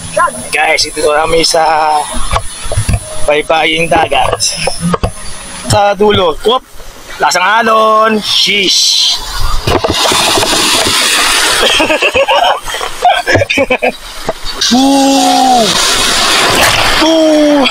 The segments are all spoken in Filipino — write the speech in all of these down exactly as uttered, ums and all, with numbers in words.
Guys, ito kami sa baybaying dagat. Sa dulo, whoop, lasang alon, sheesh. Woo! Woo!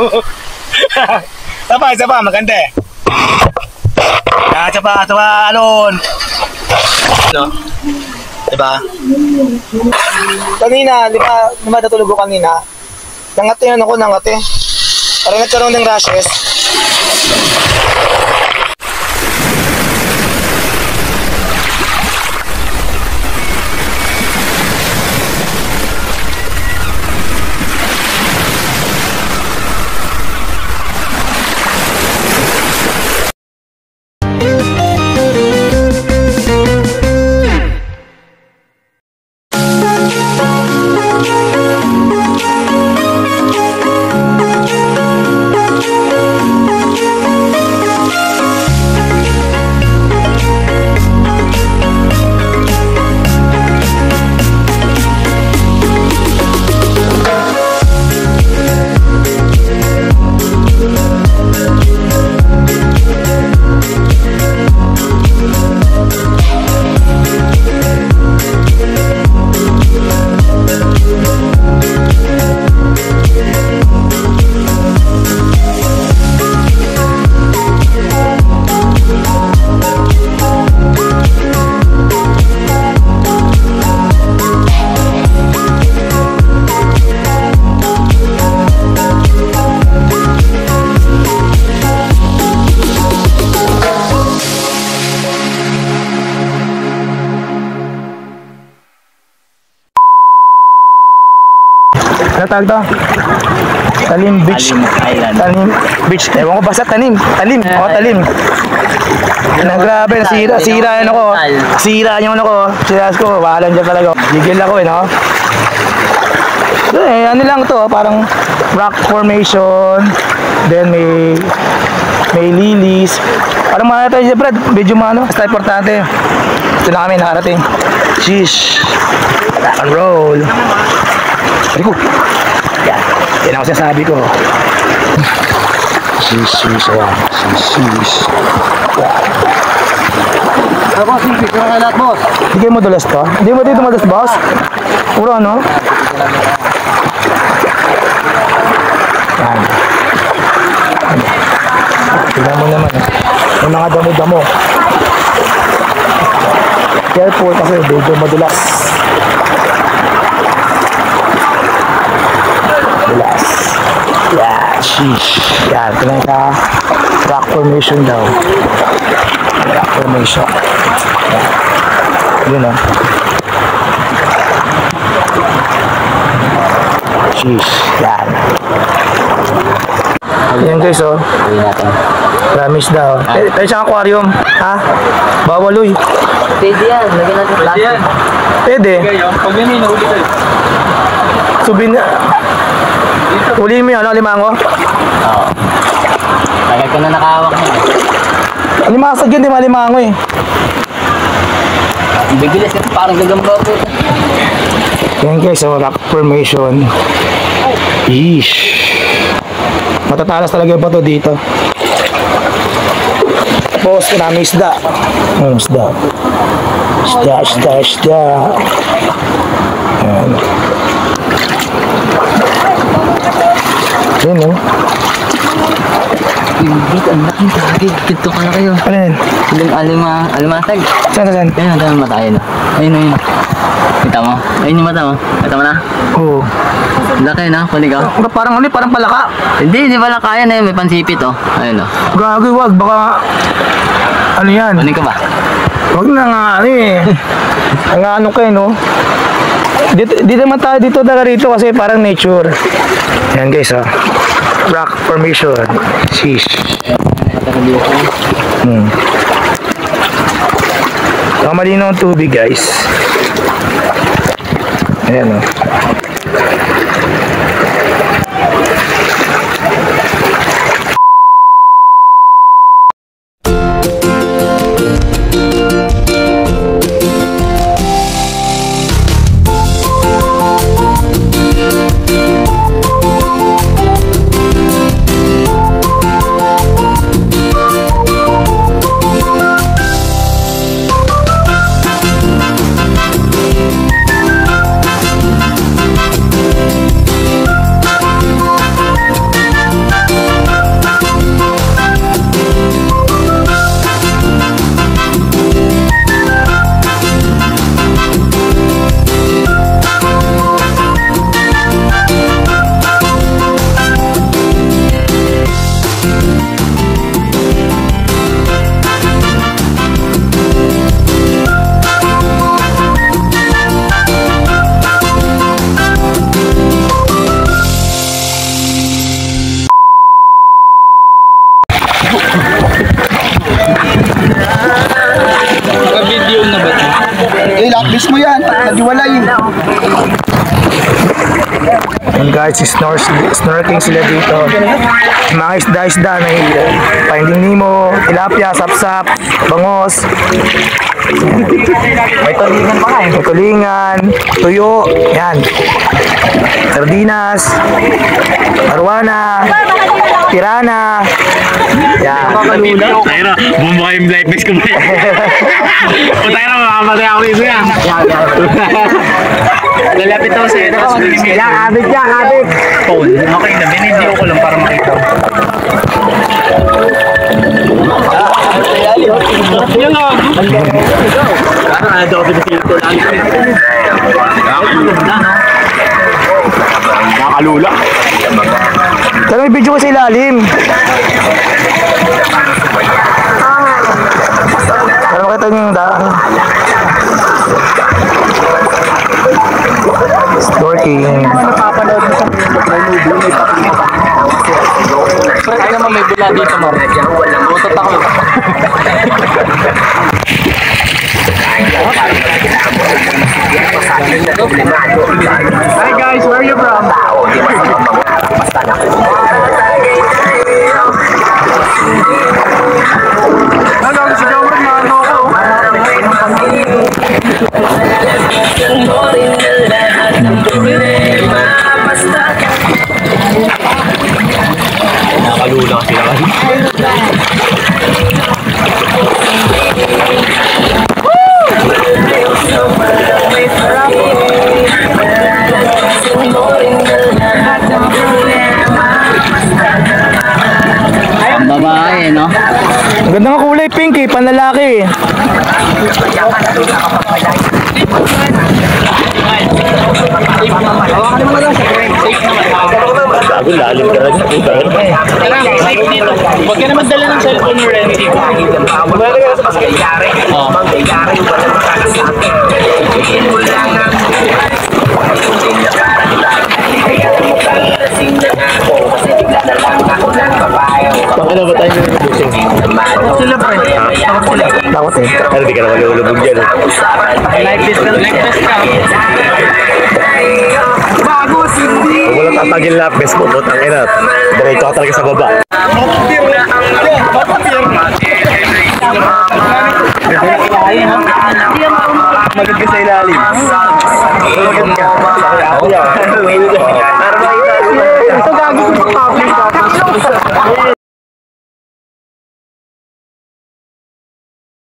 Sapa, sapa, maganda eh. Ah, sapa, sapa, alon. No? Diba? Kanina, di ba, di ba natulog ko kanina? Nangate yan ako, nangate. Parang nagkaroon ng rashes. Ano tawag to? Talim Beach. Talim Beach. Ewan ko basta tanim. Talim. O, talim. Na grabe, nasira. Sira yan ako. Sira yung ano ko. Siras ko. Bahalan dyan talaga. Gigil ako eh, no? So, eh, ano lang to. Parang rock formation. Then may may lilies. Parang mga tayo dyan, Brad. Medyo maano. Basta importante. Ito na kami nakarating. Sheesh. Rock and roll. Rico. Yan. Yan ang sinasabi ko. Sheesh, sheesh, ayan. Sheesh, sheesh. Ah, boss, hindi ko na lahat, boss. Hindi kayo madulas to? Hindi mo dito madulas, boss? Puro ano? Yan. Tignan mo naman eh. May mga damo-damo. Careful kasi dito madulas. Madulas. Yan, sheesh. Yan, tignan ka. Rock formation daw. Rock formation. Yan. Yun o. Sheesh. Yan. Yan guys o. Promise daw. Eh, tayo siyang aquarium. Ha? Bawal uy. Pwede yan. Lagyan natin plastic. Pwede. Pag yan yung nahuli tayo. Subin. Huli mo yun, ano? Limango? Oo. Tagal ko na nakahawak na. Limasag yun, di malimango eh. Bigilis kasi parang gagamba po. Yan guys, so rock formation. Yeesh. Matatalas talaga yung bato dito. Tapos marami isda. Ano isda? Isda, isda, isda. Yan. Yan o. Big, ang laking tagig. Dito ka na kayo. Ano yan? Ilang alima, alimatag. Saan, saan? Ayun, ang dami mata yun. Ayun, ayun. Kita mo? Ayun yung mata mo. Kita mo na? Oo. Laki na, kulig ka. Parang ano, parang palaka. Hindi, hindi pala kaya na yun. May pansipit oh. Ayun oh. Gagawin, wag. Baka, ano yan? Kunig ka ba? Wag na nga, ano eh. Ang ano kayo, no? Dito, dito naman tayo dito na rito kasi parang nature. Yan guys, ha. Rock formation. Sheesh. Hmm. Baka malinaw ang tubig, guys. Ayan, o. Yan guys, snor snorkeling sila dito. Mga isda-isda na Finding Nemo, tilapia, sapsap, bangos. May tulingan pa nga eh. May tulingan, tuyo, yan. Sardinas, arwana, tirana. Yan. Tayo na, bumbuka yung life vest ko ba yan? O tayo na, makamatay ako dito yan. Lalapit ako sa'yo. Yan, kabit yan, kabit. Phone. Okay na, binidyo ko lang para makita. Yan o. Parang ano daw pinipil ko lang. Nakakalula na, no? Nakakalula. Pero may video ko sa ilalim. Pero makita niyo yung daan. Snorkeling. Napapanood mo sa movie, may papilip. Pero ay naman may bula dito, Mar. Butot ako. Hi guys, where are you from? Ano, sigaw mo na ano ako. Nakalula sila kasi. Ang babae, no? Ang ganda ng kulay pink eh, panlalaki. Bago lalim ka rin. Safe dito. Huwag ka naman dala ng cellphone or anything. Wala ka sa paskayari. Oo. Mangyayari yung walang makakasakit. Tingin mo lang ang Pakina ba tayo ng busing? Sila pa eh. Takot sila. Takot eh. Pero di ka naman lulubog dyan. Like this, like this ka. Kung wala tatagil na best mo, butang ina. Diretso ka talaga sa baba. Magod ka sa ilalim. Magod ka. Ako yan. Ito gagawin ko pa.